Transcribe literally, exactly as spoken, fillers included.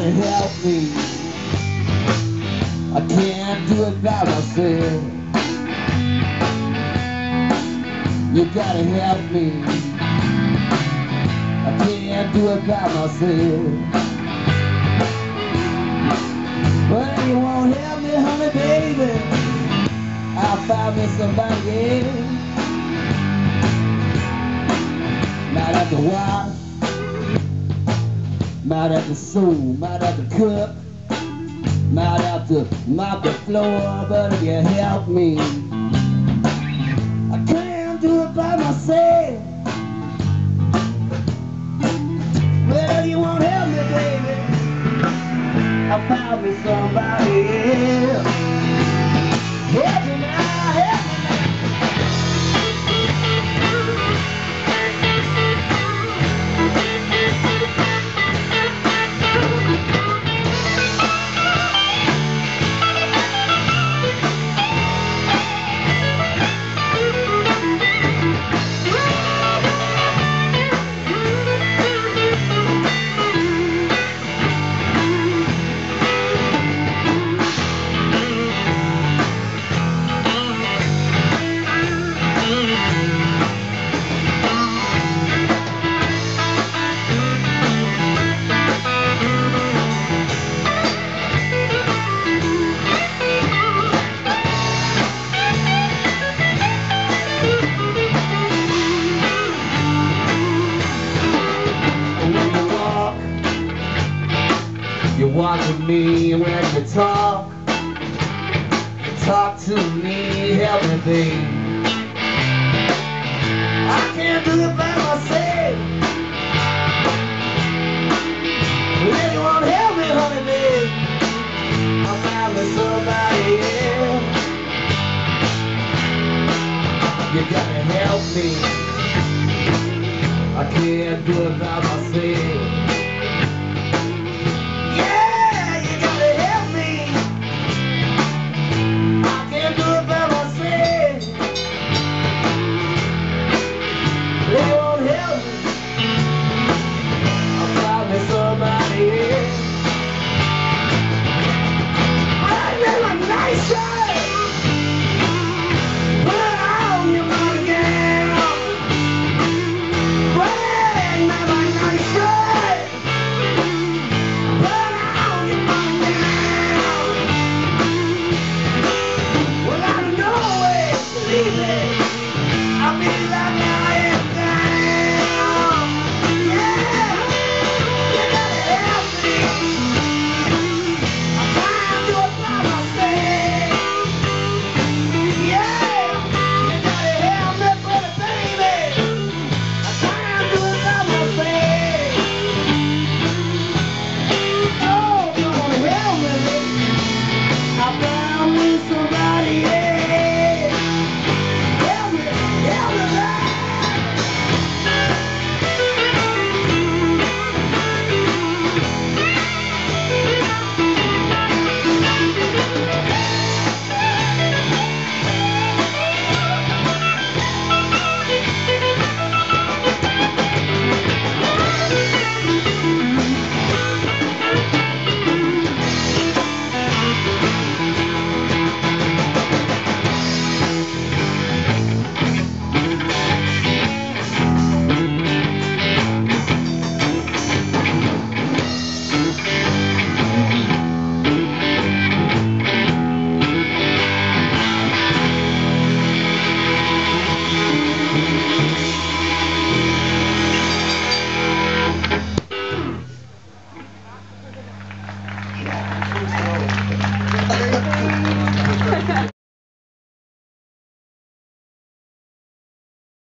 gotta help me. I can't do it by myself. You gotta help me. I can't do it by myself. Well, you won't help me, honey, baby. I'll find me somebody else. Might have to wash, might have to sew, might have to cook, might have to mop the floor, but if you help me, I can't do it by myself. Well, you won't help me, baby. I found me somebody else. Help me now, help me now. You walk with me when you talk. Talk to me, help me, babe. I can't do it by myself. Well, you won't help me, honey, babe. I'll find me somebody else. You gotta help me. I can't do it by